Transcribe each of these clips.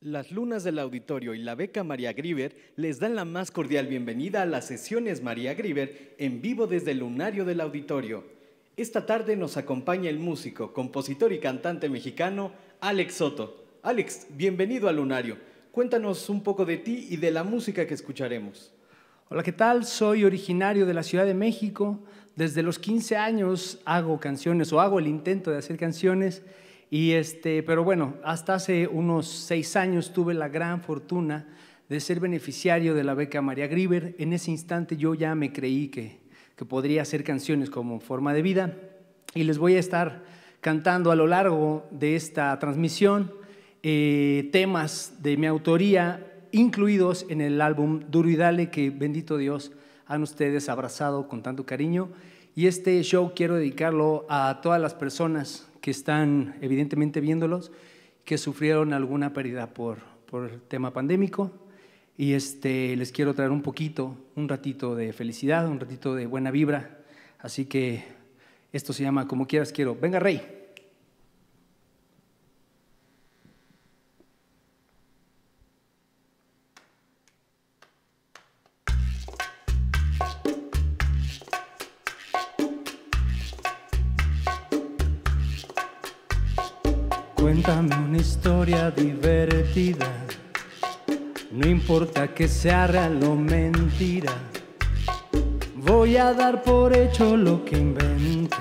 Las Lunas del Auditorio y la Beca María Grieber les dan la más cordial bienvenida a las sesiones María Grieber en vivo desde el Lunario del Auditorio. Esta tarde nos acompaña el músico, compositor y cantante mexicano Alex Soto. Alex, bienvenido al Lunario. Cuéntanos un poco de ti y de la música que escucharemos. Hola, ¿qué tal? Soy originario de la Ciudad de México. Desde los 15 años hago canciones o hago el intento de hacer canciones. Pero bueno, hasta hace unos 6 años tuve la gran fortuna de ser beneficiario de la Beca María Grieber. En ese instante yo ya me creí que podría hacer canciones como forma de vida y les voy a estar cantando a lo largo de esta transmisión temas de mi autoría incluidos en el álbum Duro y Dale, que bendito Dios han ustedes abrazado con tanto cariño. Y este show quiero dedicarlo a todas las personas que están evidentemente viéndolos, que sufrieron alguna pérdida por el tema pandémico. Y les quiero traer un ratito de felicidad, un ratito de buena vibra. Así que esto se llama Como Quieras Quiero. Venga, Rey. Cuéntame una historia divertida, no importa que sea real o mentira. Voy a dar por hecho lo que inventes.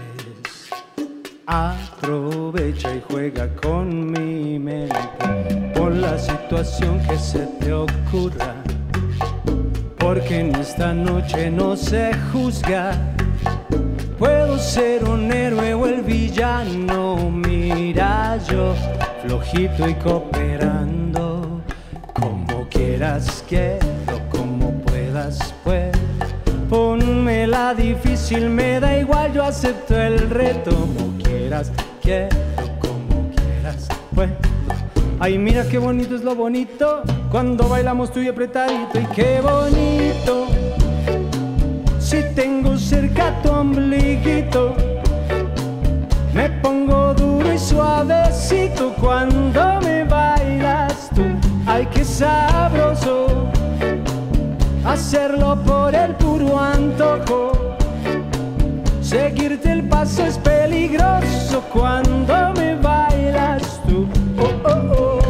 Aprovecha y juega con mi mente. Pon la situación que se te ocurra, porque en esta noche no se juzga. Puedo ser un héroe o el villano, mira yo, flojito y cooperando. Como quieras quiero, como puedas pues. Pónmela difícil, me da igual, yo acepto el reto. Como quieras quiero, como quieras pues. Ay, mira qué bonito es lo bonito, cuando bailamos tú y apretadito. Y qué bonito si tengo cerca tu ombliguito, me pongo duro y suavecito cuando me bailas tú. Ay, qué sabroso hacerlo por el puro antojo. Seguirte el paso es peligroso cuando me bailas tú. Oh, oh, oh.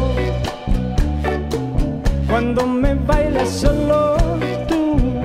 Cuando me bailas solo tú.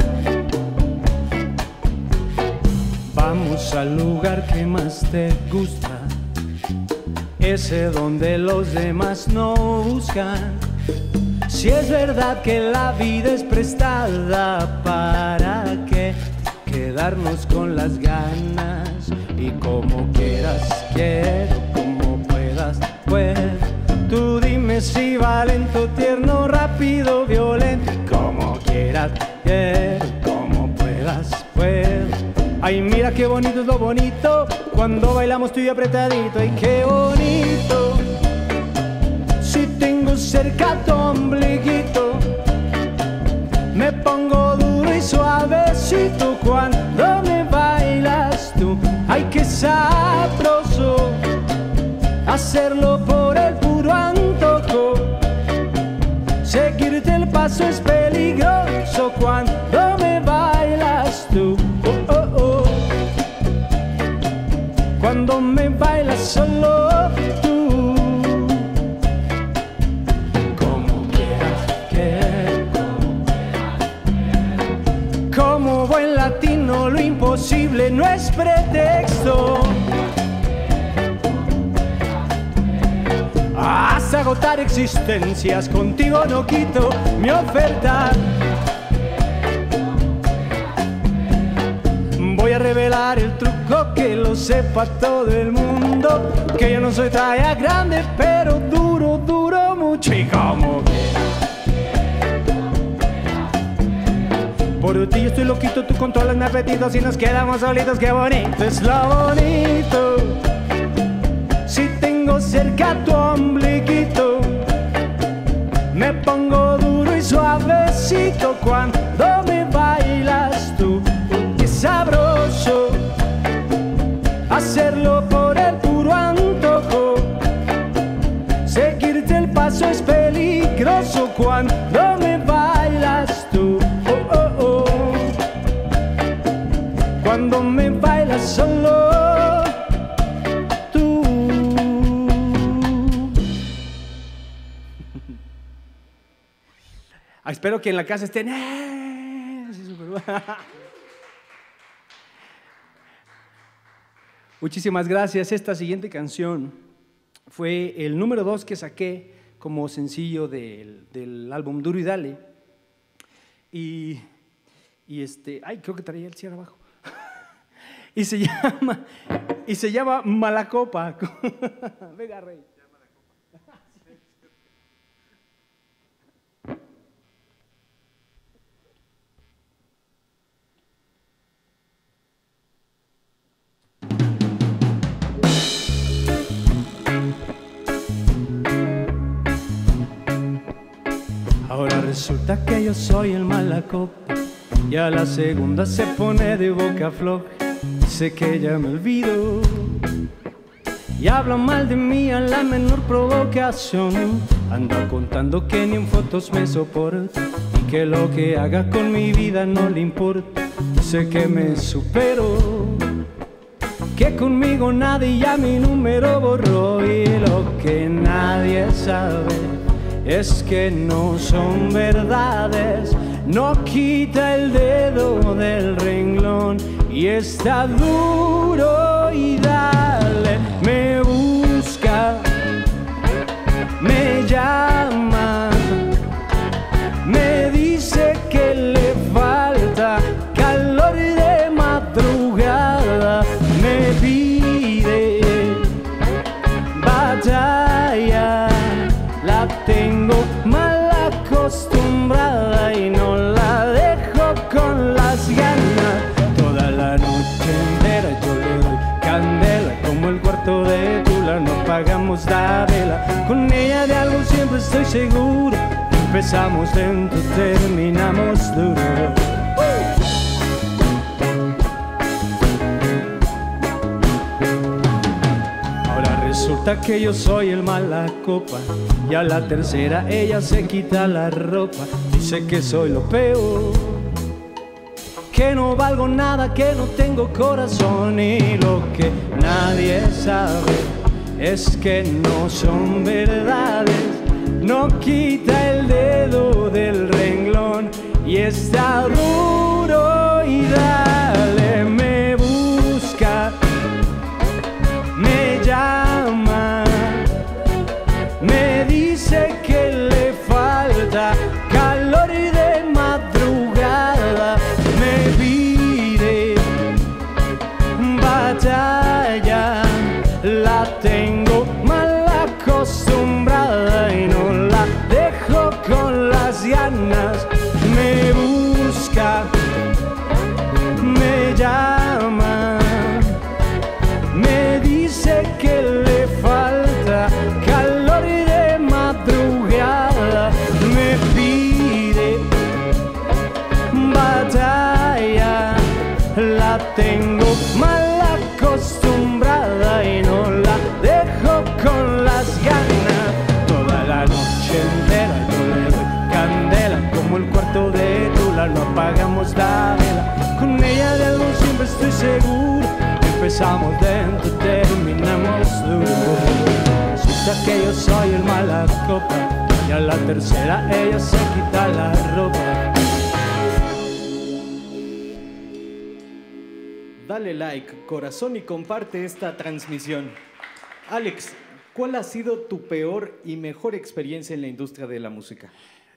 Vamos al lugar que más te gusta, ese donde los demás no buscan. Si es verdad que la vida es prestada, ¿para qué quedarnos con las ganas? Y como quieras quiero, como puedas pues. Tú dime si va lento, tierno, rápido, violento. Como quieras quiero, como puedas pues. Ay, mira qué bonito es lo bonito, cuando bailamos tú y apretadito. Ay, qué bonito si tengo cerca tu ombliguito, me pongo duro y suavecito cuando me bailas tú. Ay, qué sabroso hacerlo por el puro antojo. Seguirte el paso es peligroso cuando me bailas tú. Cuando me bailas solo tú. Como quieras que, como buen latino, lo imposible no es pretexto. Hasta agotar existencias, contigo no quito mi oferta. Voy a revelar el truco, que lo sepa todo el mundo, que yo no soy talla grande, pero duro, duro mucho. Y como por ti yo estoy loquito, tú controlas mi apetito. Si nos quedamos solitos, qué bonito es lo bonito. Si tengo cerca tu ombliguito, me pongo duro y suavecito cuando me bailas tú. Qué sabroso hacerlo por el puro antojo. Seguirte el paso es peligroso. espero que en la casa estén. Sí, muchísimas gracias. Esta siguiente canción fue el número 2 que saqué como sencillo del álbum Duro y Dale. Y creo que traía el cierre abajo. y se llama Malacopa. Venga, Rey. Ahora resulta que yo soy el Malacopa y a la segunda se pone de boca floja. Sé que ya me olvido y habla mal de mí a la menor provocación. Anda contando que ni en fotos me soporta y que lo que haga con mi vida no le importa. Sé que me supero, que conmigo nadie ya mi número borró, y lo que nadie sabe es que no son verdades. No quita el dedo del renglón y está duro y dale. Me busca, me llama, me dice que le falta calor de madrugada. Me pide batalla, la tengo mal acostumbrada y no la dejo con las ganas. Toda la noche entera yo le doy candela, como el cuarto de Tula, no apagamos la vela. Con ella de algo siempre estoy seguro, empezamos lento, terminamos duro. Resulta que yo soy el Malacopa y a la tercera ella se quita la ropa. Dice que soy lo peor, que no valgo nada, que no tengo corazón, y lo que nadie sabe es que no son verdades. No quita el dedo del renglón y está duro y dale. Me busca, me llama, me dice que le falta calor y de madrugada. Me pide batalla, la tengo mal acostumbrada y no la dejo con las ganas. Me busca, me llama, me dice que le falta calor y de madrugada. Me pide batalla, la tengo mal acostumbrada y no la dejo con las ganas. Toda la noche entera yo le doy candela, como el cuarto de Tula, no apagamos la vela. Con ella de algo siempre estoy seguro, empezamos lento, terminamos duro. Resulta que yo soy el Malacopa y a la tercera ella se quita la ropa. Dale like, corazón, y comparte esta transmisión. Alex, ¿cuál ha sido tu peor y mejor experiencia en la industria de la música?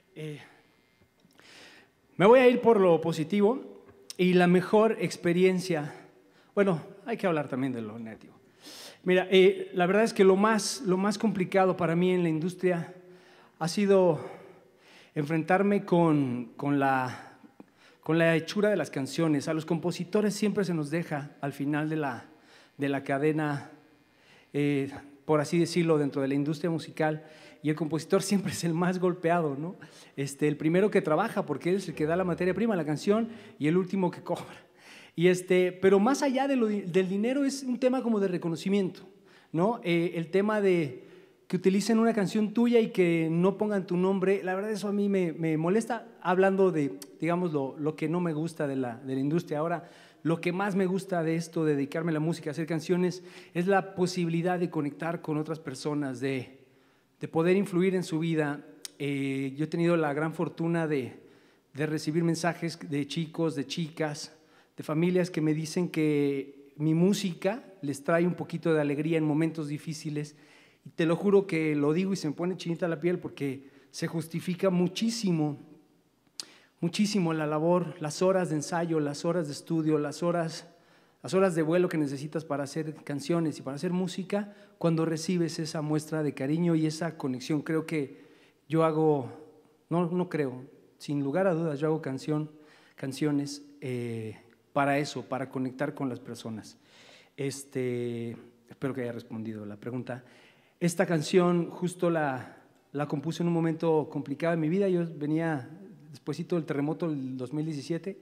Me voy a ir por lo positivo y la mejor experiencia. Bueno, hay que hablar también de lo negativo. Mira, la verdad es que lo más complicado para mí en la industria ha sido enfrentarme con la hechura de las canciones. A los compositores siempre se nos deja al final de la cadena, por así decirlo, dentro de la industria musical, y el compositor siempre es el más golpeado, ¿no? El primero que trabaja, porque él es el que da la materia prima, la canción, y el último que cobra. Pero más allá del dinero es un tema como de reconocimiento, ¿no? El tema de que utilicen una canción tuya y que no pongan tu nombre, la verdad eso a mí me molesta, hablando de, digamos, lo que no me gusta de la industria. Ahora, lo que más me gusta de esto, de dedicarme a la música, a hacer canciones, es la posibilidad de conectar con otras personas, de poder influir en su vida. yo he tenido la gran fortuna de recibir mensajes de chicos, de chicas, de familias que me dicen que mi música les trae un poquito de alegría en momentos difíciles. Y te lo juro que lo digo y se me pone chinita la piel porque se justifica muchísimo, muchísimo la labor, las horas de ensayo, las horas de estudio, las horas de vuelo que necesitas para hacer canciones y para hacer música, cuando recibes esa muestra de cariño y esa conexión. Creo que yo hago, no creo, sin lugar a dudas, yo hago canciones para eso, para conectar con las personas. Espero que haya respondido la pregunta. Esta canción justo la compuse en un momento complicado en mi vida. Yo venía despuesito del terremoto del 2017.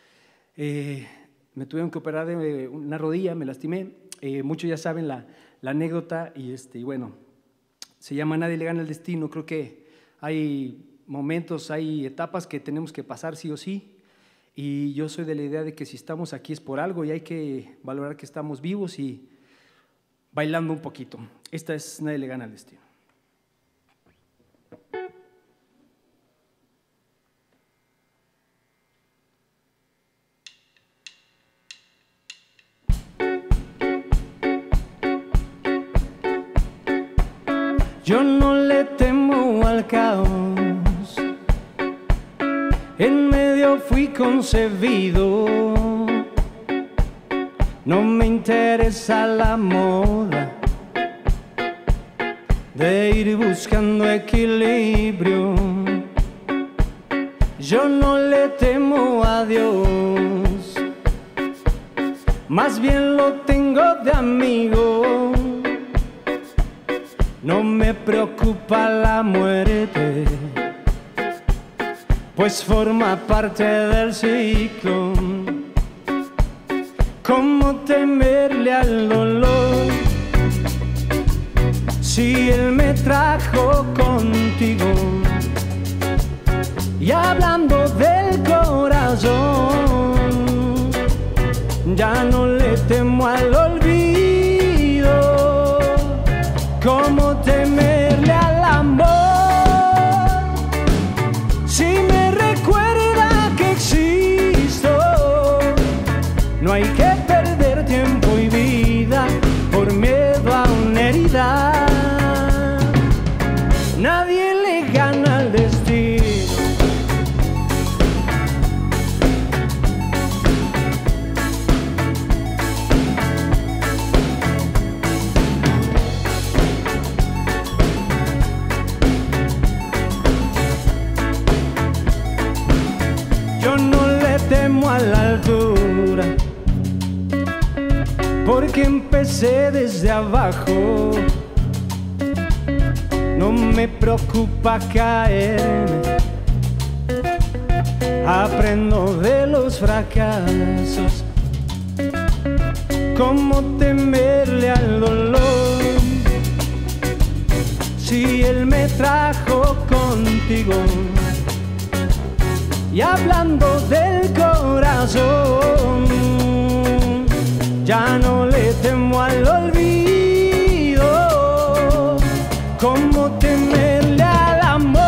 Me tuvieron que operar de una rodilla, me lastimé. Muchos ya saben la anécdota y bueno, se llama Nadie le gana el destino. Creo que hay momentos, hay etapas que tenemos que pasar sí o sí. Y yo soy de la idea de que si estamos aquí es por algo y hay que valorar que estamos vivos y bailando un poquito. Esta es Nadie le gana al destino. Yo no le temo al caos, en medio fui concebido. No me interesa la moda de ir buscando equilibrio. Yo no le temo a Dios, más bien lo tengo de amigo. No me preocupa la muerte, pues forma parte del ciclo. ¿Cómo temerle al dolor si Él me trajo contigo? Y hablando del corazón, ya no le temo al olvido. ¿Cómo temerle al amor si me recuerda que existo? No hay que perder tiempo y vida por miedo a una herida. Nadie le gana al destino. Yo no le temo a la altura, porque empecé desde abajo. No me preocupa caerme, aprendo de los fracasos. ¿Cómo temerle al dolor si Él me trajo contigo? Y hablando del corazón, ya no le temo al olvido. ¿Cómo temerle al amor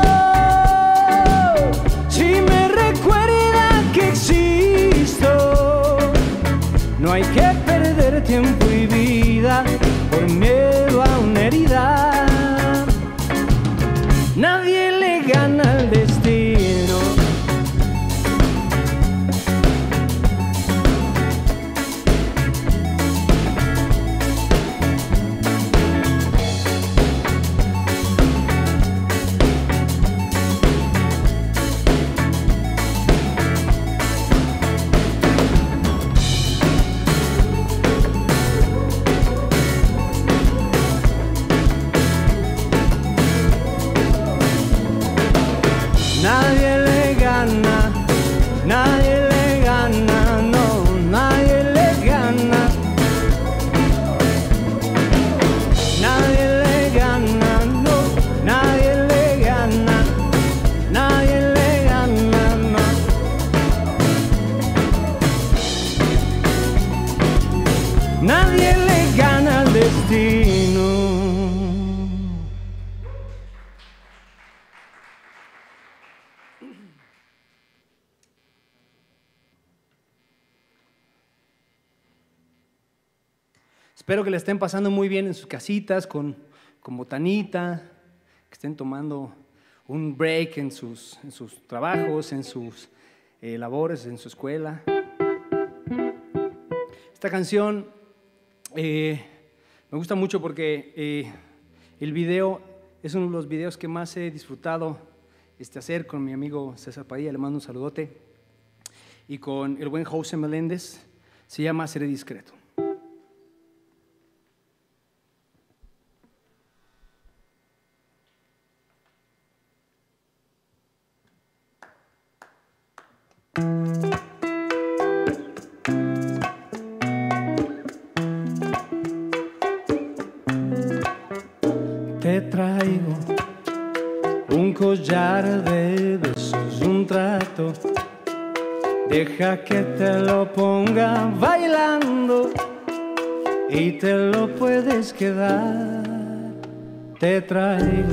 si me recuerda que existo? No hay que perder tiempo y vida por miedo a una herida. Nadie le gana al destino. Espero que la estén pasando muy bien en sus casitas, con botanita, que estén tomando un break en sus trabajos, en sus labores, en su escuela. Esta canción me gusta mucho porque el video es uno de los videos que más he disfrutado hacer con mi amigo César Padilla, le mando un saludote, y con el buen José Meléndez. Se llama Seré Discreto. Te traigo un collar de besos, un trato. Deja que te lo ponga bailando y te lo puedes quedar. Te traigo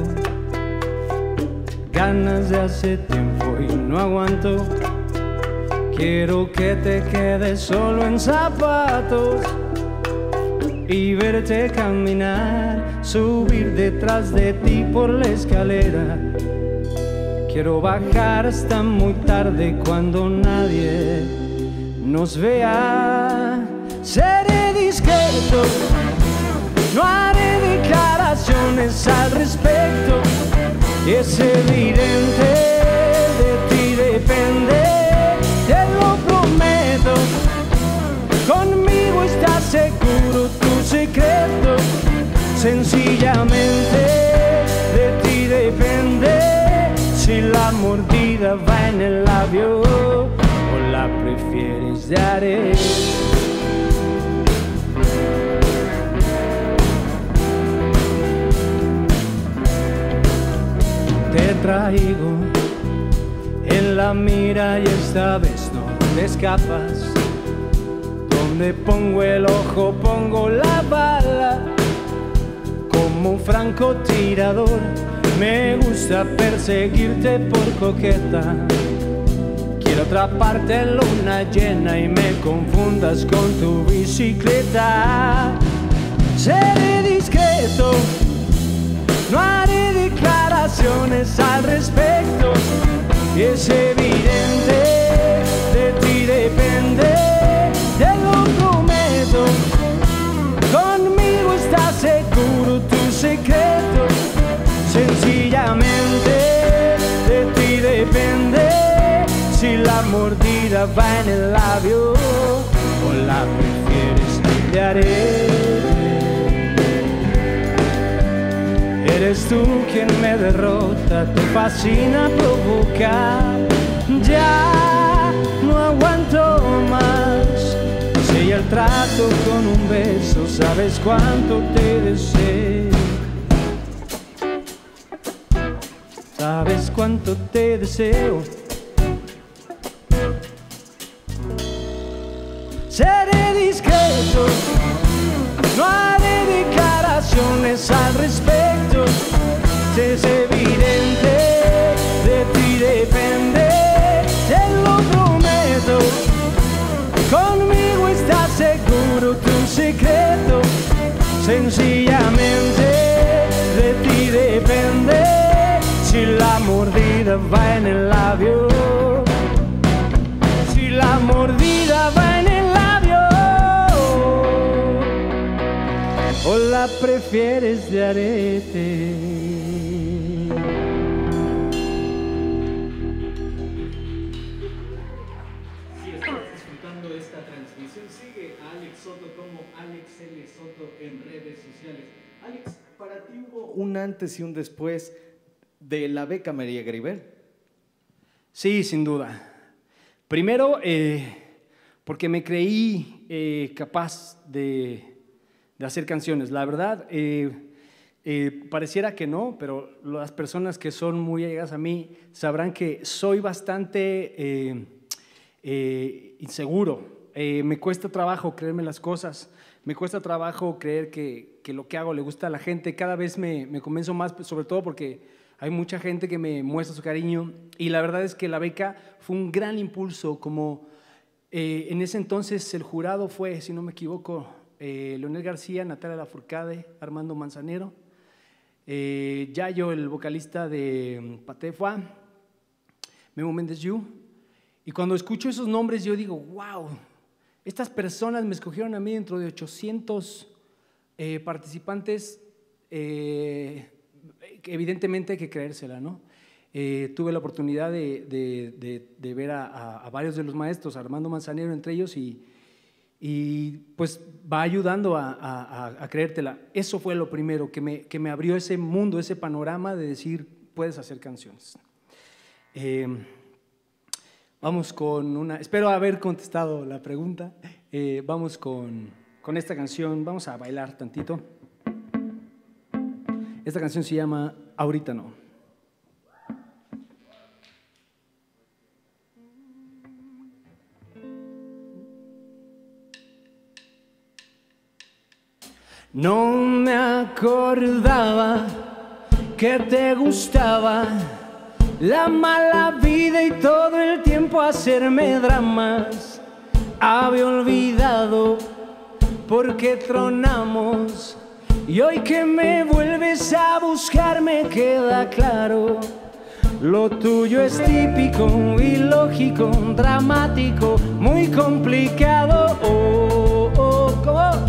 ganas de hace tiempo y no aguanto. Quiero que te quedes solo en zapatos y verte caminar, subir detrás de ti por la escalera. Quiero bajar hasta muy tarde cuando nadie nos vea. Seré discreto, no haré declaraciones al respecto. Es evidente, de ti depende, te lo prometo. Conmigo estás seguro, tu secreto. Sencillamente de ti depende si la mordida va en el labio o la prefieres de arena. Te traigo en la mira y esta vez no te escapas. Donde pongo el ojo pongo la bala. Como un francotirador me gusta perseguirte por coqueta. Quiero atraparte en luna llena y me confundas con tu bicicleta. Seré discreto, no haré declaraciones al respecto. Es evidente, de ti depende, te lo prometo. Conmigo estás seguro, tu secreto. Sencillamente de ti depende si la mordida va en el labio o la prefieres de arena. Eres tú quien me derrota, te fascina provocar. Ya no aguanto más. Sella el trato con un beso, sabes cuánto te deseo. Sabes cuánto te deseo. Seré discreto, no haré declaraciones al respecto. Es evidente, de ti depende, te lo prometo. Conmigo estás seguro, tu secreto. Sencillamente de ti depende si la mordida va en el labio. Si la mordida va en el labio o la prefieres de arete. Esta transmisión sigue a Alex Soto como Alex L. Soto en redes sociales. Alex, ¿para ti hubo un antes y un después de la beca María Grieber? Sí, sin duda. Primero, porque me creí capaz de hacer canciones. La verdad, pareciera que no, pero las personas que son muy allegadas a mí sabrán que soy bastante inseguro. Me cuesta trabajo creerme las cosas, me cuesta trabajo creer que lo que hago le gusta a la gente. Cada vez me convenzo más, sobre todo porque hay mucha gente que me muestra su cariño, y la verdad es que la beca fue un gran impulso. Como en ese entonces el jurado fue, si no me equivoco, Leonel García, Natalia Lafourcade, Armando Manzanero, Yayo, el vocalista de Paté Foix, Memo Méndez Yu. Y cuando escucho esos nombres yo digo, wow, estas personas me escogieron a mí dentro de 800 participantes, evidentemente hay que creérsela, ¿no? Tuve la oportunidad de ver a varios de los maestros, Armando Manzanero entre ellos, y pues va ayudando a creértela. Eso fue lo primero que me abrió ese mundo, ese panorama de decir, puedes hacer canciones. Vamos con una, espero haber contestado la pregunta, vamos con esta canción, vamos a bailar tantito. Esta canción se llama Ahorita No. No me acordaba que te gustaba la mala vida y todo el tiempo hacerme dramas. Había olvidado por qué tronamos y hoy que me vuelves a buscar me queda claro. Lo tuyo es típico, ilógico, dramático, muy complicado. ¿Cómo?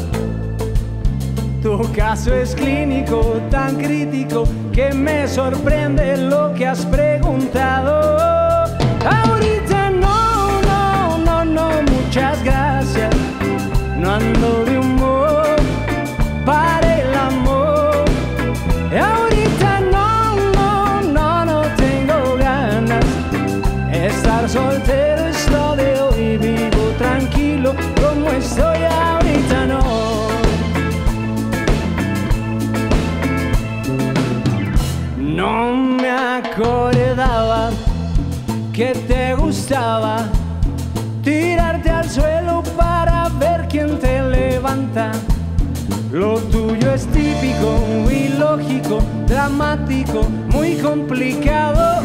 Tu caso es clínico, tan crítico que me sorprende lo que has preguntado. Ahorita no, muchas gracias. No ando de humor para el amor. Ahorita no tengo ganas. Estar soltero es lo de hoy, vivo tranquilo como estoy ahorita no. No me acordaba que te gustaba tirarte al suelo para ver quién te levanta. Lo tuyo es típico, ilógico, dramático, muy complicado.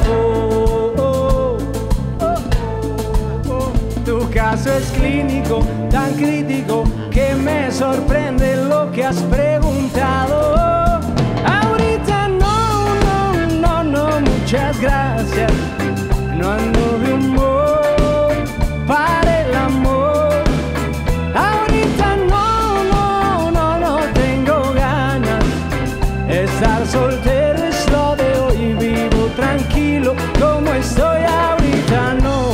Tu caso es clínico, tan crítico que me sorprende lo que has preguntado. Ahorita no, muchas gracias. No ando de humor para el amor. Ahorita no tengo ganas. Estar soltero es lo de hoy, vivo tranquilo como estoy ahorita no.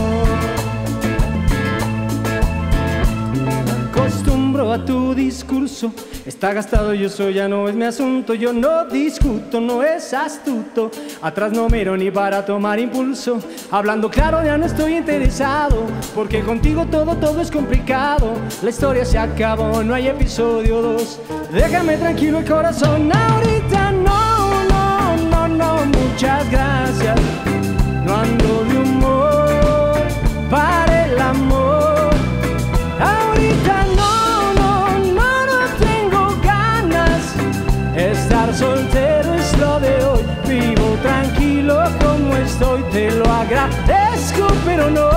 Acostumbro a tu discurso, está gastado y eso ya no es mi asunto. Yo no discuto, no es astuto. Atrás no miro ni para tomar impulso. Hablando claro ya no estoy interesado, porque contigo todo es complicado. La historia se acabó, no hay episodio 2. Déjame tranquilo el corazón. Ahorita no, muchas gracias. No ando de humor para el amor. Ahorita no tengo ganas. Estar soltero es lo de hoy, vivo tranquilo como estoy, te lo agradezco, pero no.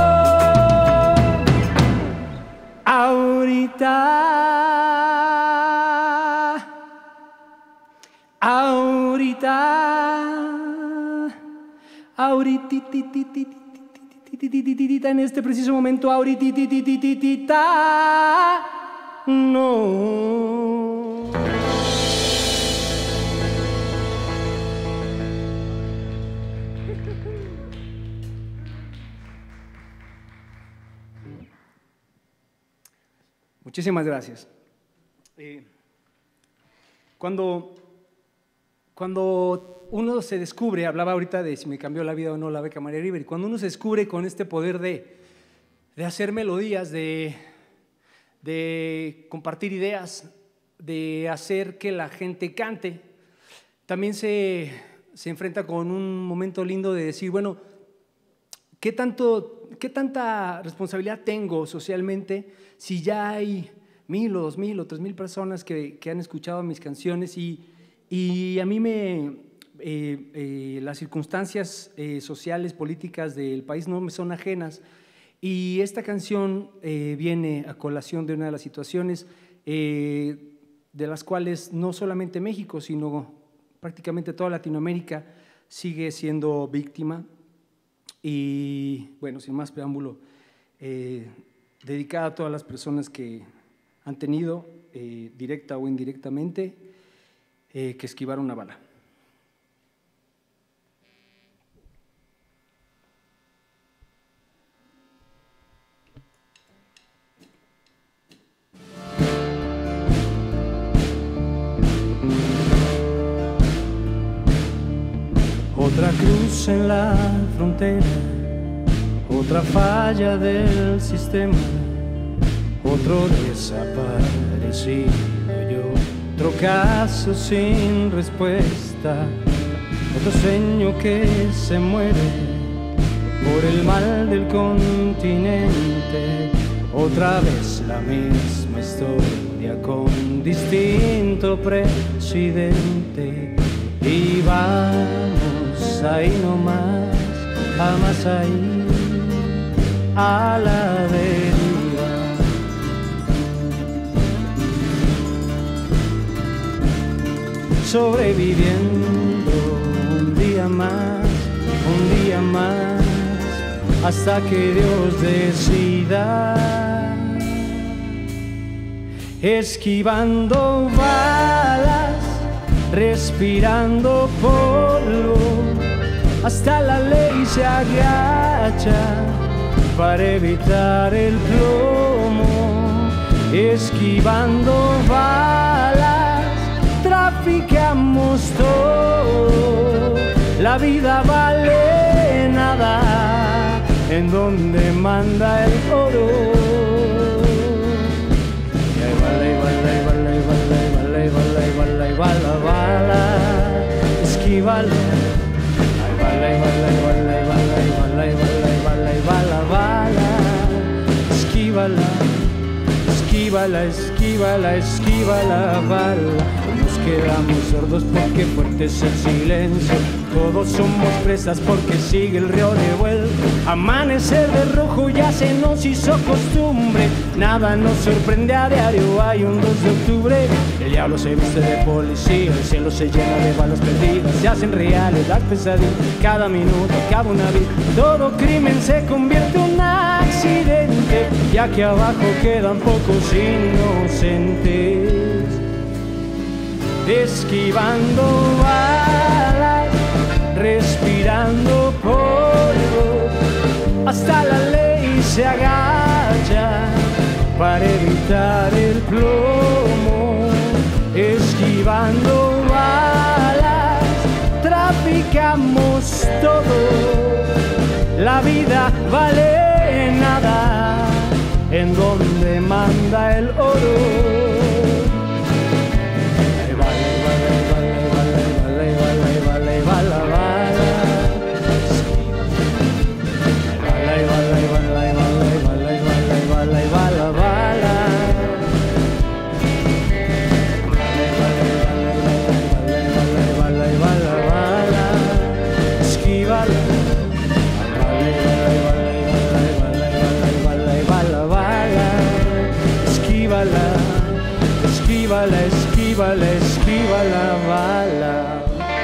Ahorita, en este preciso momento, ahorita, no. Muchísimas gracias. Cuando uno se descubre, hablaba ahorita de si me cambió la vida o no la beca María Grieber, y cuando uno se descubre con este poder de hacer melodías, de compartir ideas, de hacer que la gente cante, también se enfrenta con un momento lindo de decir, bueno, ¿qué tanta responsabilidad tengo socialmente si ya hay 1,000 o 2,000 o 3,000 personas que han escuchado mis canciones y a mí las circunstancias sociales, políticas del país no me son ajenas Y esta canción viene a colación de una de las situaciones de las cuales no solamente México, sino prácticamente toda Latinoamérica sigue siendo víctima. Y bueno, sin más preámbulo, dedicada a todas las personas que han tenido, directa o indirectamente, que esquivar una bala. Otra cruz en la frontera, otra falla del sistema, otro desaparecido yo, otro caso sin respuesta, otro sueño que se muere por el mal del continente, otra vez la misma historia con distinto presidente. Y vamos ahí nomás, jamás ahí, a la deriva. Sobreviviendo un día más, hasta que Dios decida. Esquivando balas, respirando polvo, hasta la ley se agacha para evitar el plomo. Esquivando balas, traficamos todo, la vida vale nada, en donde manda el oro. Bala, bala, esquívala, ay, bala, bala, bala, bala, bala, bala, bala, bala, esquívala, esquívala, esquívala, esquívala, bala. Nos quedamos sordos porque fuerte es el silencio, todos somos presas porque sigue el río revuelto. Amanecer de rojo ya se nos hizo costumbre, nada nos sorprende a diario, hay un 2 de octubre. El diablo se viste de policía, el cielo se llena de balas perdidas, se hacen reales las pesadillas, cada minuto acaba una vida, todo crimen se convierte en un accidente, ya que abajo quedan pocos inocentes. Esquivando balas, respirando polvo, hasta la ley se agacha para evitar el plomo. Esquivando balas, traficamos todo, la vida vale nada, en donde manda el oro. Esquívala, esquívala, esquívala, bala.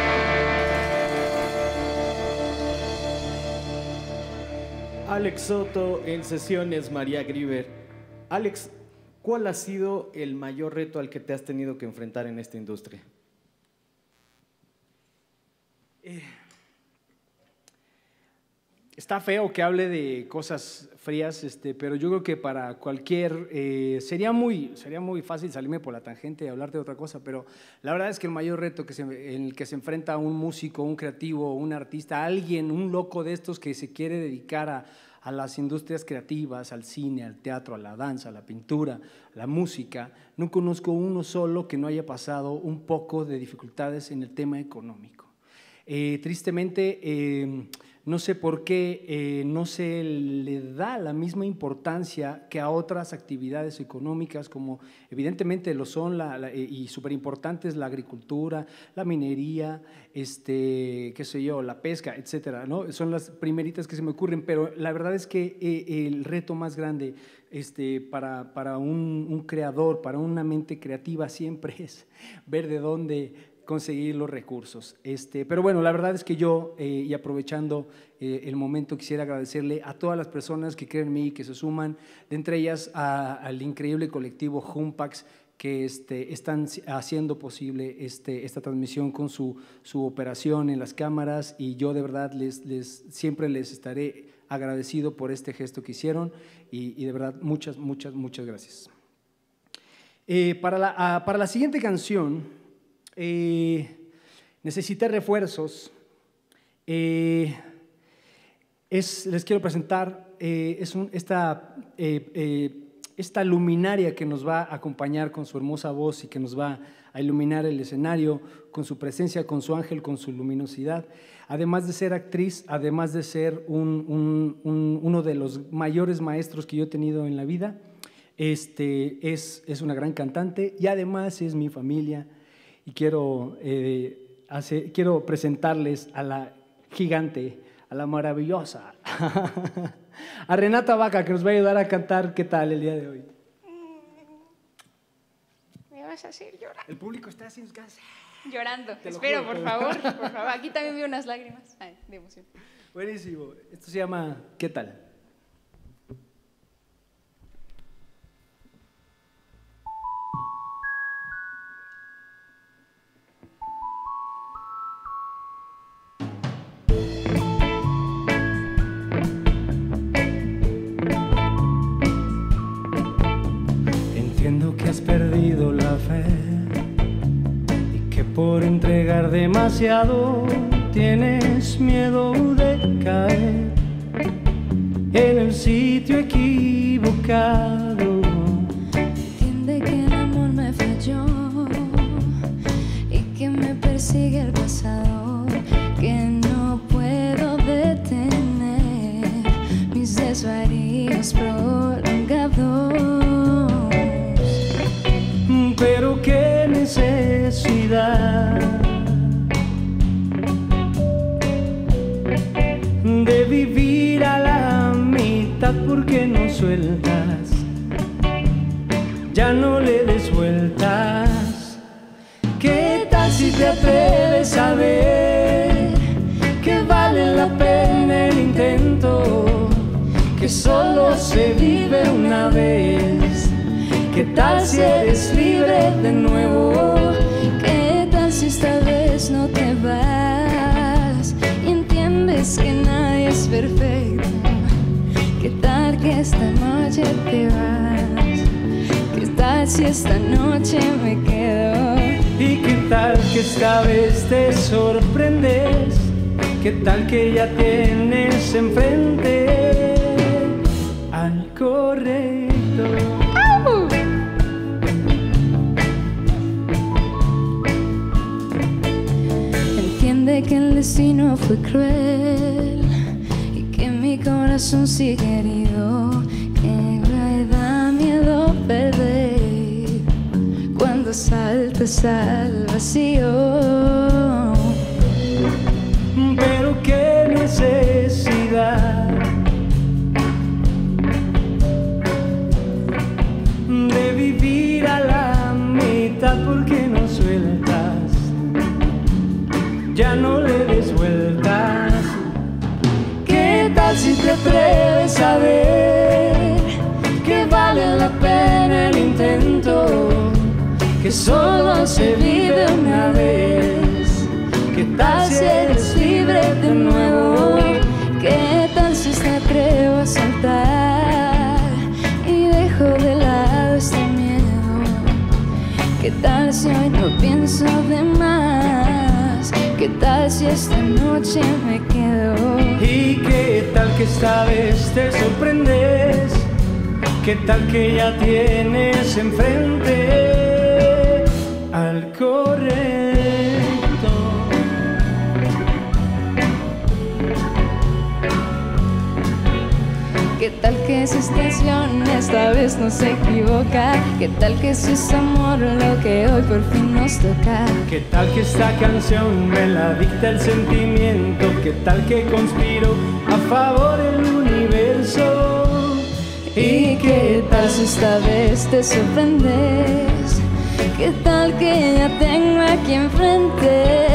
Alex Soto en sesiones María Grieber. Alex, ¿cuál ha sido el mayor reto al que te has tenido que enfrentar en esta industria? Está feo que hable de cosas frías, pero yo creo que para cualquier… sería muy fácil salirme por la tangente y hablar de otra cosa, pero la verdad es que el mayor reto en el que se enfrenta un músico, un creativo, un artista, alguien, un loco de estos que se quiere dedicar a las industrias creativas, al cine, al teatro, a la danza, a la pintura, a la música, no conozco uno solo que no haya pasado un poco de dificultades en el tema económico. Tristemente… no sé por qué no se le da la misma importancia que a otras actividades económicas, como evidentemente lo son y súper importantes la agricultura, la minería, qué sé yo, la pesca, etcétera, ¿no? Son las primeritas que se me ocurren, pero la verdad es que el reto más grande para un creador, para una mente creativa, siempre es ver de dónde conseguir los recursos. Pero bueno, la verdad es que yo, y aprovechando el momento, quisiera agradecerle a todas las personas que creen en mí, que se suman, de entre ellas al increíble colectivo Jumpax, que están haciendo posible esta transmisión con su operación en las cámaras, y yo de verdad siempre les estaré agradecido por este gesto que hicieron, y de verdad muchas gracias. Para la siguiente canción, necesité refuerzos. Les quiero presentar esta luminaria que nos va a acompañar con su hermosa voz y que nos va a iluminar el escenario con su presencia, con su ángel, con su luminosidad. Además de ser actriz, además de ser uno de los mayores maestros que yo he tenido en la vida, es una gran cantante y además es mi familia. Y quiero presentarles a la gigante, a la maravillosa, a Renata Vaca, que nos va a ayudar a cantar. ¿Qué tal el día de hoy? Me vas a hacer llorar. El público está haciendo gas. Llorando. Espero, por favor. Aquí también veo unas lágrimas de emoción. Buenísimo. Esto se llama ¿Qué tal? Has perdido la fe y que por entregar demasiado tienes miedo de caer en el sitio equivocado. Entiende que el amor me falló y que me persigue el pasado, que no puedo detener mis desvaríos prolongados. Pero qué necesidad de vivir a la mitad, porque no sueltas, ya no le des vueltas. ¿Qué tal si te atreves a ver que vale la pena el intento, que solo se vive una vez? ¿Qué tal si eres libre de nuevo? ¿Qué tal si esta vez no te vas y entiendes que nadie es perfecto? ¿Qué tal que esta noche te vas? ¿Qué tal si esta noche me quedo? ¿Y qué tal que esta vez te sorprendes? ¿Qué tal que ya tienes enfrente al correcto? Que el destino fue cruel y que mi corazón sigue herido, que me da miedo perder cuando saltas al vacío. Pero qué necesidad de vivir a la mitad, porque no sueltas, ya no le des vueltas. ¿Qué tal si te atreves a ver que vale la pena el intento, que solo se vive una vez? ¿Qué tal si eres libre de nuevo? ¿Qué tal si te atrevo a saltar y dejo de lado este miedo? ¿Qué tal si hoy no pienso de más? ¿Qué tal si esta noche me quedo? ¿Y qué tal que esta vez te sorprendes? ¿Qué tal que ya tienes enfrente al correcto? ¿Qué tal que su estación esta vez no se equivoca? ¿Qué tal que su es amor lo que hoy por fin nos toca? ¿Qué tal que esta canción me la dicta el sentimiento? ¿Qué tal que conspiro a favor del universo? ¿Y qué tal si esta vez te sorprendes? ¿Qué tal que ya tengo aquí enfrente?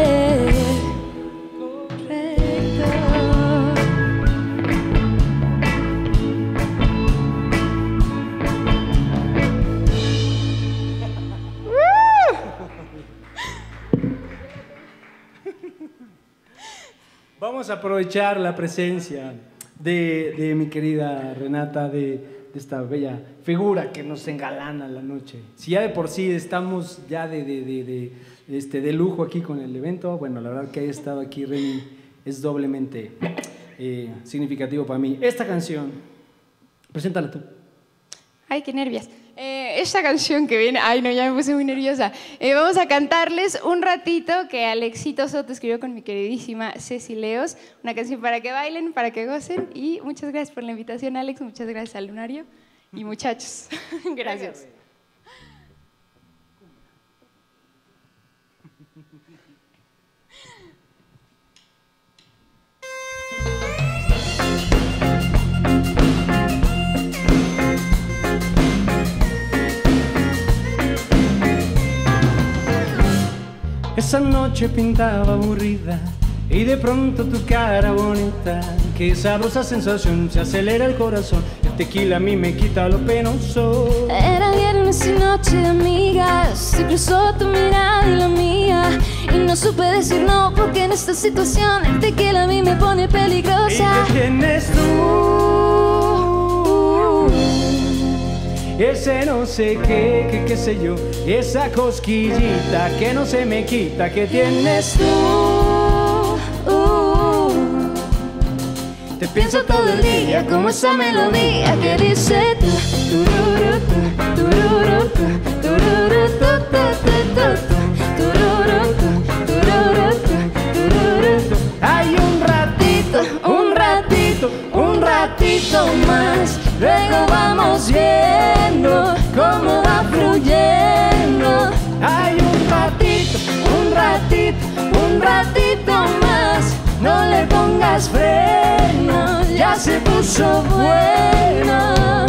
Vamos a aprovechar la presencia de mi querida Renata, de esta bella figura que nos engalana la noche. Si ya de por sí estamos ya de lujo aquí con el evento, bueno, la verdad que haya estado aquí Reni es doblemente significativo para mí. Esta canción, preséntala tú. Ay, qué nervios. Esta canción que viene, ay no, ya me puse muy nerviosa. Vamos a cantarles un ratito que Alexito Soto escribió con mi queridísima Ceci Leos, una canción para que bailen, para que gocen, y muchas gracias por la invitación, Alex, muchas gracias al Lunario y muchachos, gracias. Esa noche pintaba aburrida y de pronto tu cara bonita, qué sabrosa sensación, se acelera el corazón, el tequila a mí me quita lo penoso. Era viernes y noche de amigas, se cruzó tu mirada y la mía, y no supe decir no porque en esta situación el tequila a mí me pone peligrosa. ¿Y qué tienes tú? Ese no sé qué sé yo, esa cosquillita que no se me quita, que tienes tú. Te pienso todo el día como esa melodía que dice hay un ratito más, luego vamos viendo cómo va fluyendo. hay un ratito más, no le pongas freno, ya se puso bueno.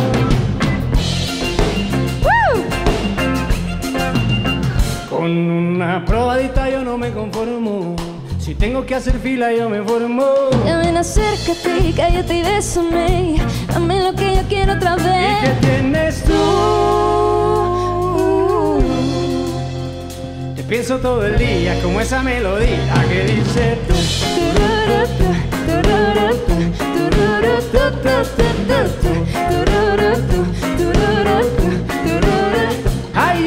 Con una probadita yo no me conformo, si tengo que hacer fila yo me formo. Ya ven, acércate, cállate y bésame, dame lo que yo quiero otra vez. ¿Y qué tienes tú? Te pienso todo el día como esa melodía que dice tú. Hay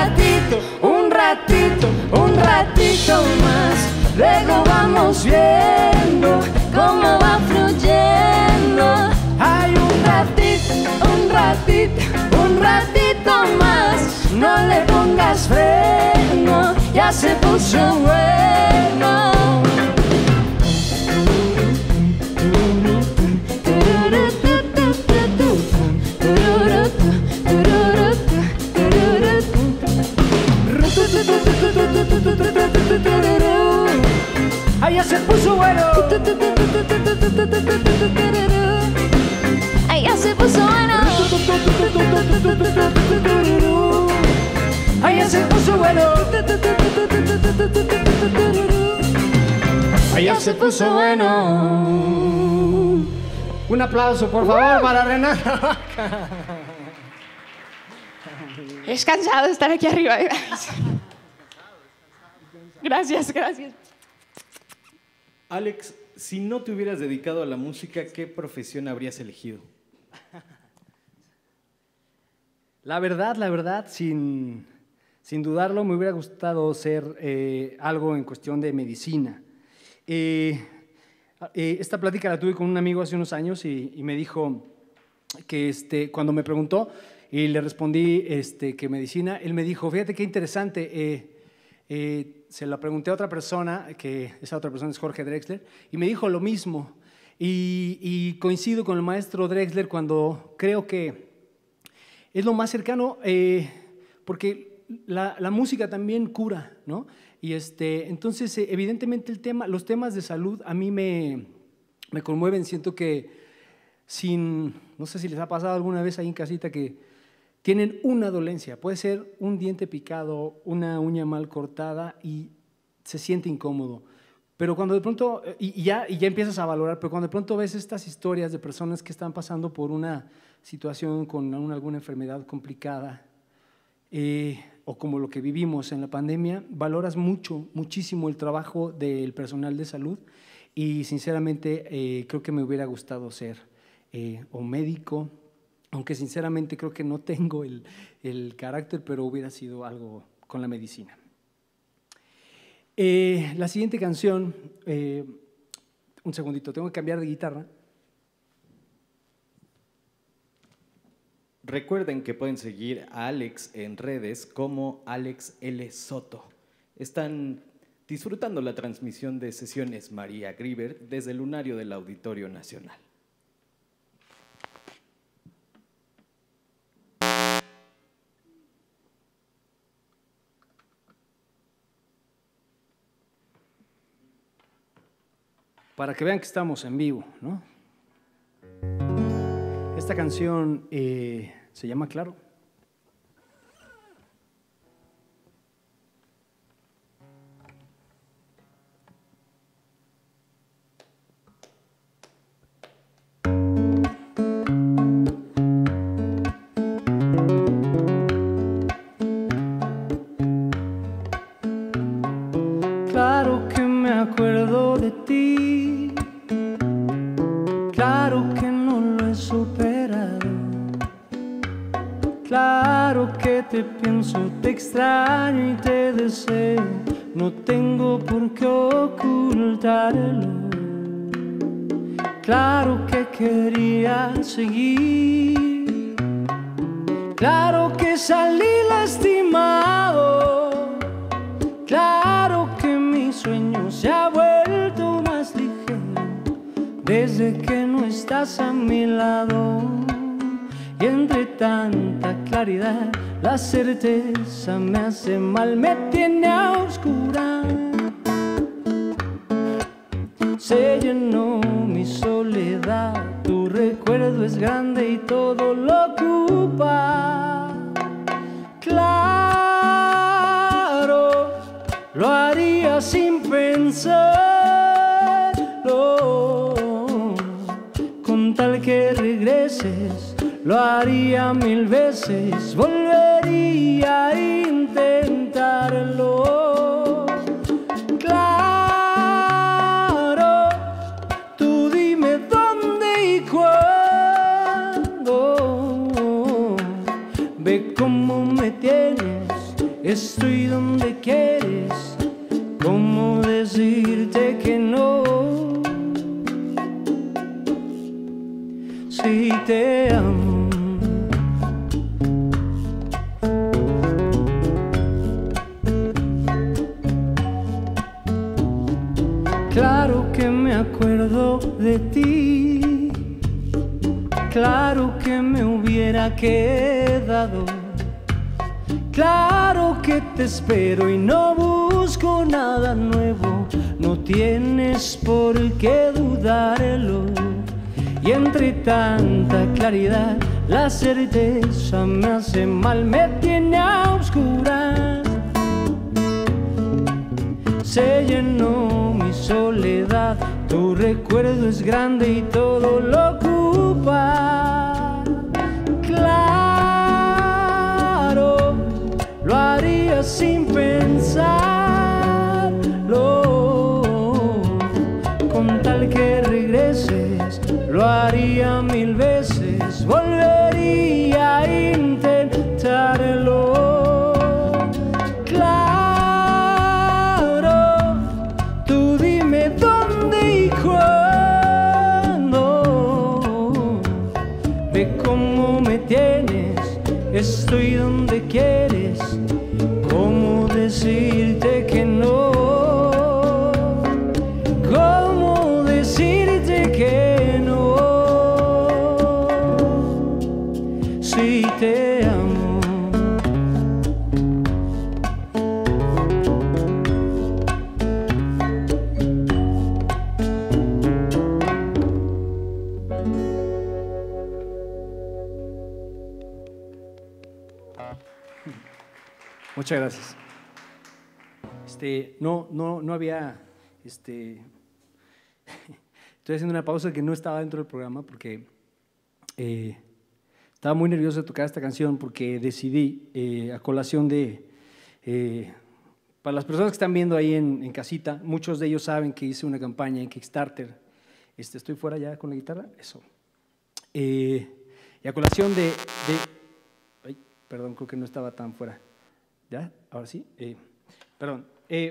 un ratito más, luego vamos viendo cómo va fluyendo. Hay un ratito más, no le pongas freno, ya se puso bueno. Ahí ya se puso bueno. Ahí ya se puso bueno. Ahí ya se puso bueno. Ahí ya se puso bueno. Un aplauso, por favor, para Renata. Es cansado de estar aquí arriba. Gracias. Alex, si no te hubieras dedicado a la música, ¿qué profesión habrías elegido? La verdad, sin dudarlo, me hubiera gustado ser algo en cuestión de medicina. Esta plática la tuve con un amigo hace unos años y me dijo que cuando me preguntó y le respondí que medicina, él me dijo, fíjate qué interesante, se la pregunté a otra persona, que esa otra persona es Jorge Drexler, y me dijo lo mismo. Y coincido con el maestro Drexler cuando creo que es lo más cercano, porque la música también cura, ¿no? Y entonces, evidentemente los temas de salud a mí me conmueven. Siento que no sé si les ha pasado alguna vez ahí en casita que tienen una dolencia, puede ser un diente picado, una uña mal cortada y se siente incómodo. Pero cuando de pronto, y ya empiezas a valorar, pero cuando de pronto ves estas historias de personas que están pasando por una situación con alguna enfermedad complicada, o como lo que vivimos en la pandemia, valoras muchísimo el trabajo del personal de salud y sinceramente creo que me hubiera gustado ser o médico, aunque sinceramente creo que no tengo el carácter, pero hubiera sido algo con la medicina. La siguiente canción, un segundito, tengo que cambiar de guitarra. Recuerden que pueden seguir a Alex en redes como Alex L. Soto. Están disfrutando la transmisión de sesiones María Grieber desde el Lunario del Auditorio Nacional. Para que vean que estamos en vivo, ¿no? Esta canción se llama Claro. Claro que me acuerdo de ti, claro que no lo he superado, claro que te pienso, te extraño y te deseo, no tengo por qué ocultarlo. Claro que quería seguir, claro que salí lastimado, claro que mi sueño se ha vuelto más ligero desde que no estás a mi lado. Y entre tanta claridad la certeza me hace mal, me tiene a oscuras. Se llenó mi soledad, tu recuerdo es grande y todo lo ocupa. Claro, lo haría sin pensarlo, con tal que regreses, lo haría 1000 veces, volvería a intentarlo. Claro, tú dime dónde y cuándo, ve cómo me tienes, estoy donde quieres, cómo decirte que no, si te amo. Claro que me acuerdo de ti, claro que me hubiera quedado, claro que te espero y no busco nada nuevo, no tienes por qué dudarlo. Y entre tanta claridad la certeza me hace mal, me tiene a oscuras. Se llenó mi soledad, tu recuerdo es grande y todo lo ocupa. Claro, lo haría sin pensarlo, con tal que regreses, lo haría 1000 veces, volvería a intentarlo. Estoy donde quieres, cómo decir Muchas gracias. No había, estoy haciendo una pausa que no estaba dentro del programa porque estaba muy nervioso de tocar esta canción porque decidí, a colación de, para las personas que están viendo ahí en casita, muchos de ellos saben que hice una campaña en Kickstarter. ¿Estoy fuera ya con la guitarra? Eso. Y a colación de ay, perdón, creo que no estaba tan fuera. ¿Ya? Ahora sí. Perdón.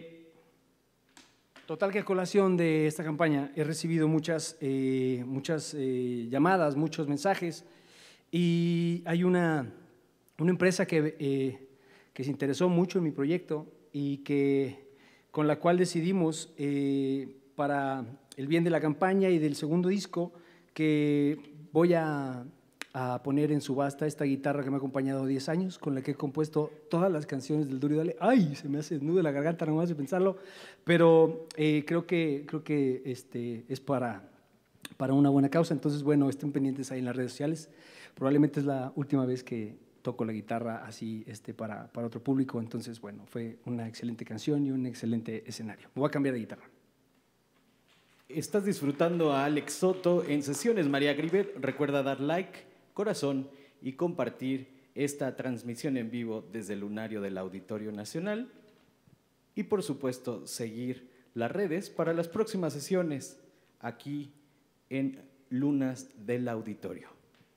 Total que a colación de esta campaña he recibido muchas llamadas, muchos mensajes y hay una empresa que se interesó mucho en mi proyecto y con la cual decidimos para el bien de la campaña y del segundo disco que voy a poner en subasta esta guitarra que me ha acompañado 10 años, con la que he compuesto todas las canciones del Duro y Dale. ¡Ay! Se me hace nudo la garganta nomás de pensarlo, pero creo que es para una buena causa. Entonces, bueno, estén pendientes ahí en las redes sociales. Probablemente es la última vez que toco la guitarra así para otro público. Entonces, bueno, fue una excelente canción y un excelente escenario. Me voy a cambiar de guitarra. Estás disfrutando a Alex Soto en Sesiones María Grieber. Recuerda dar like, corazón y compartir esta transmisión en vivo desde el Lunario del Auditorio Nacional y por supuesto seguir las redes para las próximas sesiones aquí en Lunas del Auditorio.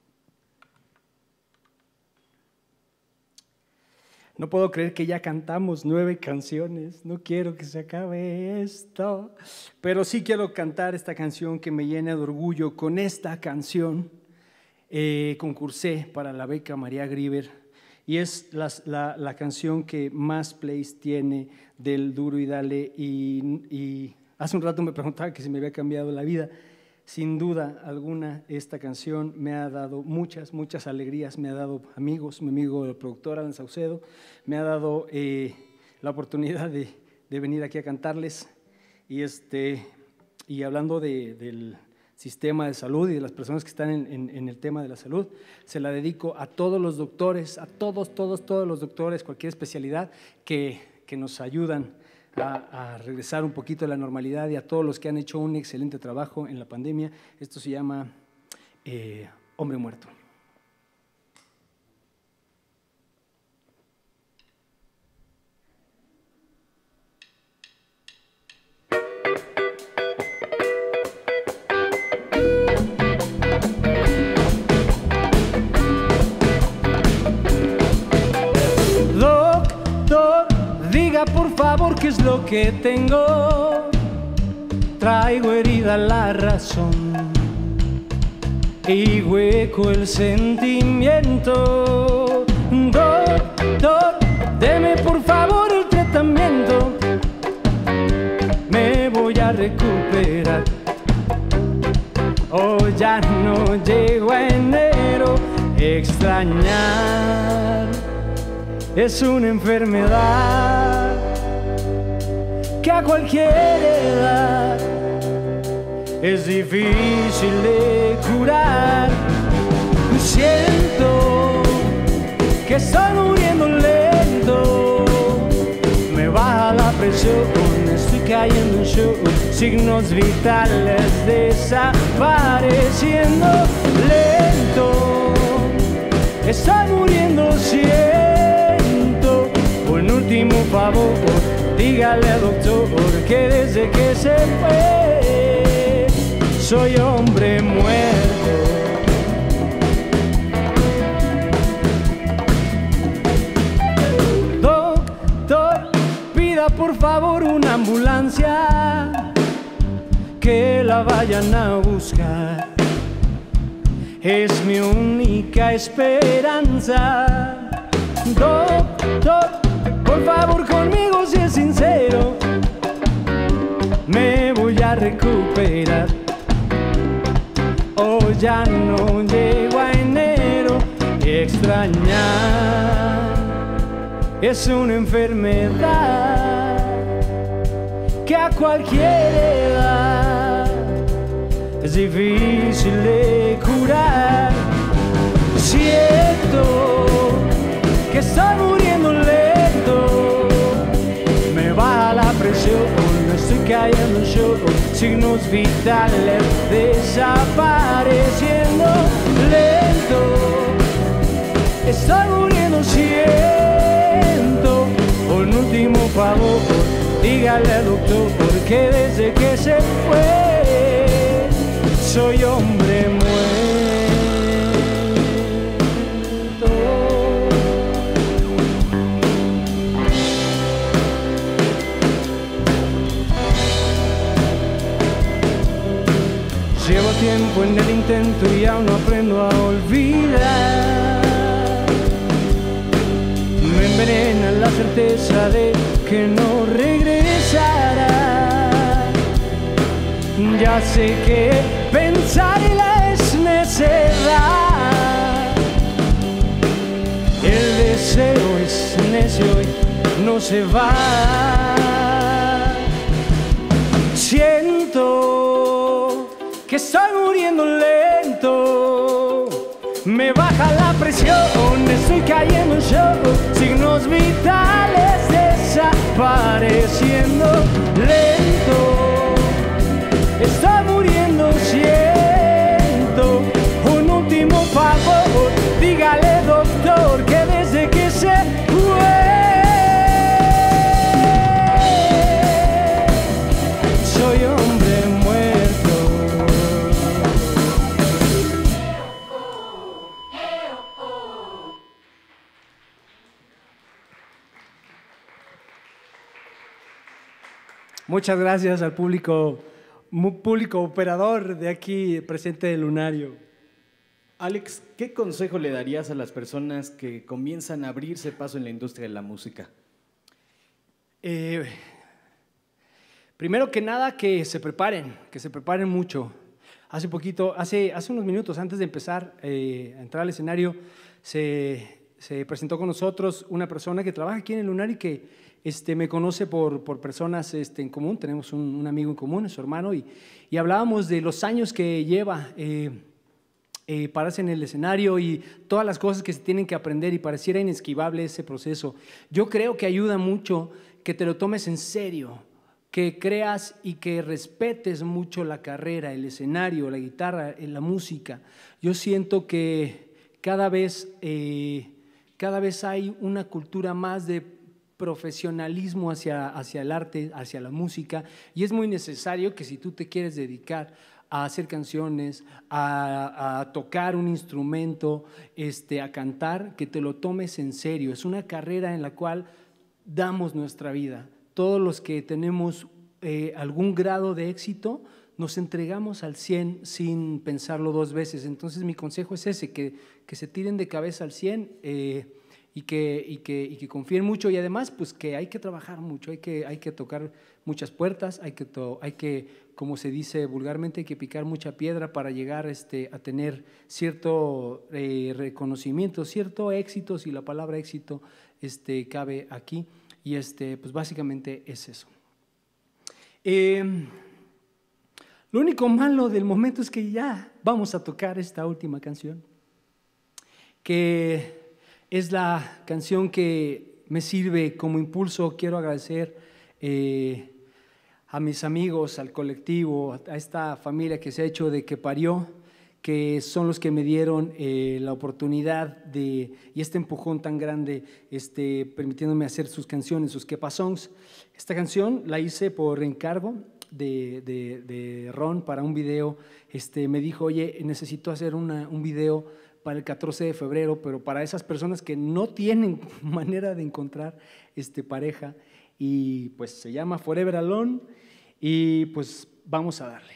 No puedo creer que ya cantamos 9 canciones, no quiero que se acabe esto, pero sí quiero cantar esta canción que me llena de orgullo. Con esta canción concursé para la beca María Grieber y es la canción que más plays tiene del Duro y Dale y hace un rato me preguntaba que si me había cambiado la vida. Sin duda alguna, esta canción me ha dado muchas alegrías, me ha dado amigos, mi amigo el productor Alan Saucedo, me ha dado la oportunidad de venir aquí a cantarles y hablando del sistema de salud y de las personas que están en el tema de la salud, se la dedico a todos los doctores, a todos los doctores, cualquier especialidad que nos ayudan a regresar un poquito a la normalidad y a todos los que han hecho un excelente trabajo en la pandemia. Esto se llama Hombre Muerto. Por favor, ¿qué es lo que tengo? Traigo herida la razón y hueco el sentimiento. Doctor, deme por favor el tratamiento. Me voy a recuperar. Oh, ya no llego a enero. Extrañar es una enfermedad que a cualquier edad es difícil de curar. Siento que estoy muriendo lento, me baja la presión, estoy cayendo en shock, signos vitales desapareciendo lento, estoy muriendo, siento. Un último favor, dígale al doctor que desde que se fue soy hombre muerto. Doctor, pida por favor una ambulancia, que la vayan a buscar. Es mi única esperanza. Doctor, por favor conmigo si es sincero, me voy a recuperar. Oh, ya no llego a enero. Extrañar es una enfermedad que a cualquier edad es difícil de curar. Siento que estoy muriendo lento, presión, estoy cayendo yo, signos vitales desapareciendo lento, estoy muriendo, siento un último favor, dígale al doctor que desde que se fue soy hombre muerto. Llevo tiempo en el intento y aún no aprendo a olvidar. Me envenena la certeza de que no regresará. Ya sé que pensarla es necedad. El deseo es necio y no se va. Siento que estoy muriendo lento, me baja la presión, estoy cayendo yo, signos vitales desapareciendo lento, estoy muriendo, siento un último favor, dígale doctor que desde que se fue soy hombre muerto. Muchas gracias al público operador de aquí presente del Lunario. Alex, ¿qué consejo le darías a las personas que comienzan a abrirse paso en la industria de la música? Primero que nada, que se preparen mucho. Hace unos minutos antes de empezar a entrar al escenario, se presentó con nosotros una persona que trabaja aquí en el Lunario y que me conoce por personas en común. Tenemos un amigo en común, es su hermano, y hablábamos de los años que lleva pararse en el escenario y todas las cosas que se tienen que aprender, y pareciera inesquivable ese proceso. Yo creo que ayuda mucho que te lo tomes en serio, que creas y que respetes mucho la carrera, el escenario, la guitarra, la música. Yo siento que cada vez hay una cultura más de profesionalismo hacia el arte, hacia la música, y es muy necesario que si tú te quieres dedicar a hacer canciones, a tocar un instrumento, a cantar, que te lo tomes en serio. Es una carrera en la cual damos nuestra vida. Todos los que tenemos algún grado de éxito nos entregamos al 100 sin pensarlo dos veces. Entonces mi consejo es ese, que se tiren de cabeza al 100 y que confíen mucho, y además pues que hay que trabajar mucho, hay que tocar muchas puertas, hay que, como se dice vulgarmente, hay que picar mucha piedra para llegar a tener cierto reconocimiento, cierto éxito, si la palabra éxito cabe aquí, y pues básicamente es eso. Lo único malo del momento es que ya vamos a tocar esta última canción, que es la canción que me sirve como impulso. Quiero agradecer a mis amigos, al colectivo, a esta familia que se ha hecho de Que Parió, que son los que me dieron la oportunidad y este empujón tan grande, permitiéndome hacer sus canciones, sus Kepa Songs. Esta canción la hice por encargo de Ron para un video. Me dijo, oye, necesito hacer un video para el 14 de febrero, pero para esas personas que no tienen manera de encontrar pareja, y pues se llama Forever Alone, y pues vamos a darle.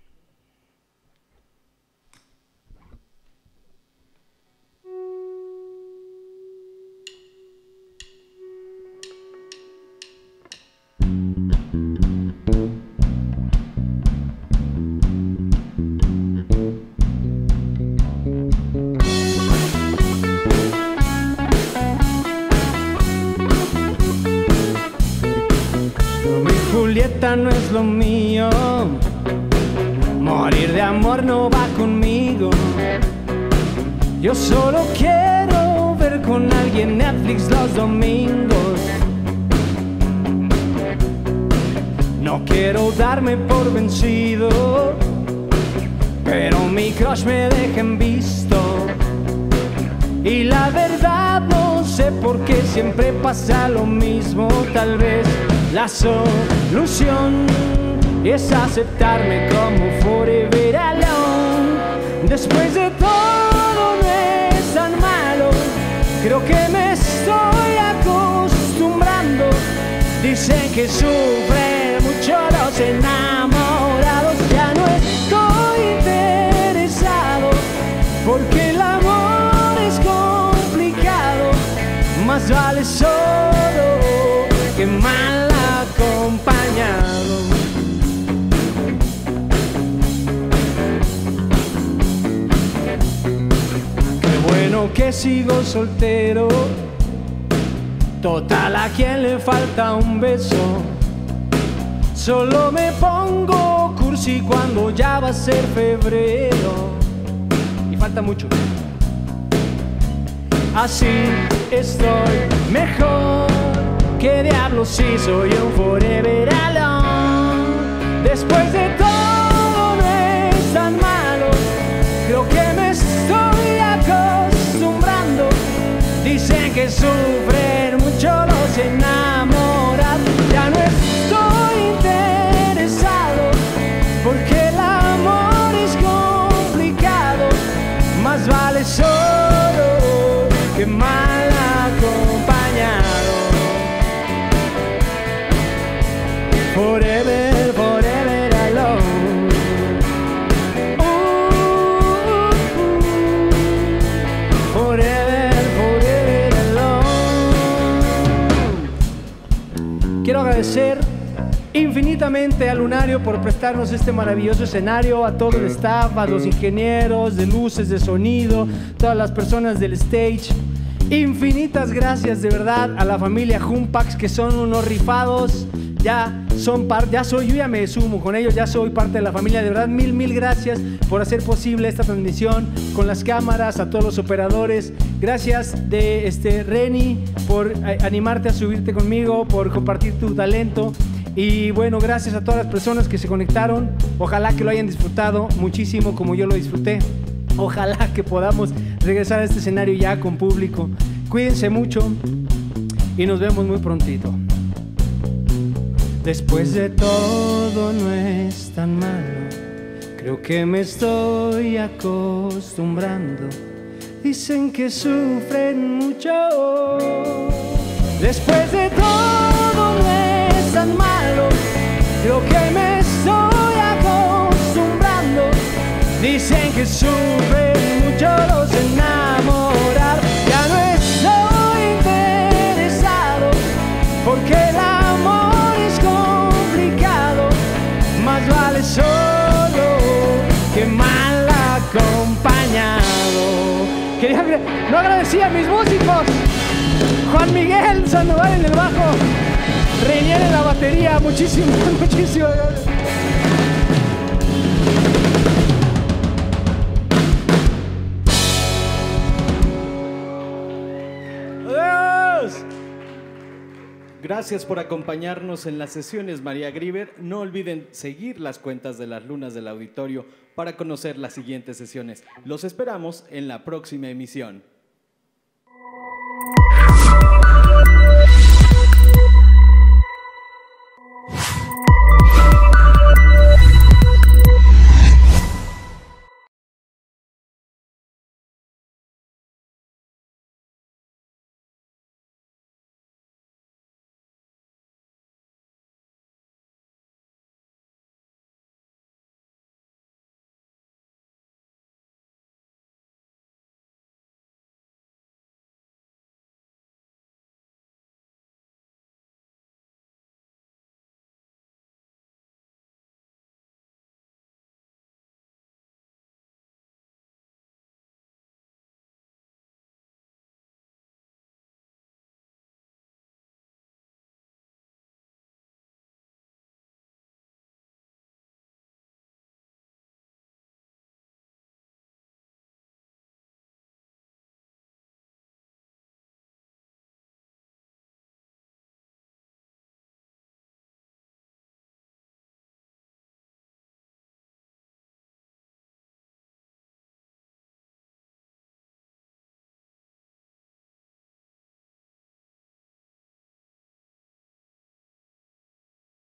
Julieta no es lo mío, morir de amor no va conmigo. Yo solo quiero ver con alguien Netflix los domingos. No quiero darme por vencido, pero mi crush me deja en visto. Y la verdad no sé por qué siempre pasa lo mismo. Tal vez la solución es aceptarme como forever alone. Después de todo no es tan malo, creo que me estoy acostumbrando. Dicen que sufren mucho los enamorados. Ya no estoy interesado, porque el amor es complicado. Más vale solo que mal acompañado. Qué bueno que sigo soltero. Total, ¿a quién le falta un beso? Solo me pongo cursi cuando ya va a ser febrero. Y falta mucho. Así estoy mejor. ¿Qué diablos si soy un forever alone? Después de todo no es tan malo, creo que me estoy acostumbrando. Dicen que sufren mucho los enamorados. Ya no estoy interesado, porque el amor es complicado. Más vale solo que mal acompañado. Forever, forever alone. Forever, forever alone. Quiero agradecer infinitamente a Lunario por prestarnos este maravilloso escenario, a todo el staff, a los ingenieros de luces, de sonido, todas las personas del stage. Infinitas gracias de verdad a la familia Jumpax, que son unos rifados. Yo ya me sumo con ellos, ya soy parte de la familia. De verdad, mil gracias por hacer posible esta transmisión con las cámaras, a todos los operadores. Gracias Reni, por animarte a subirte conmigo, por compartir tu talento. Y bueno, gracias a todas las personas que se conectaron. Ojalá que lo hayan disfrutado muchísimo como yo lo disfruté. Ojalá que podamos regresar a este escenario ya con público. Cuídense mucho y nos vemos muy prontito. Después de todo no es tan malo, creo que me estoy acostumbrando. Dicen que sufren mucho. Después de todo no es tan malo, creo que me estoy acostumbrando. Dicen que sufren mucho los enamorados. Ya no estoy interesado, porque el amor es complicado. Más vale solo que mal acompañado. No agradecí a mis músicos: Juan Miguel Sandoval en el bajo, Reinier en la batería. Muchísimas gracias. Gracias por acompañarnos en las sesiones María Grieber. No olviden seguir las cuentas de las lunas del auditorio para conocer las siguientes sesiones. Los esperamos en la próxima emisión.